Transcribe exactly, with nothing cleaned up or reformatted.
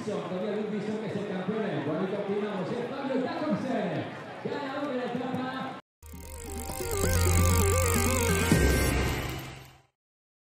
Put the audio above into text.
Wilson, todavía Luis Wilson, que es el campeón, en el cual continuamos, es Fabio Jakobsen, ganador de la etapa.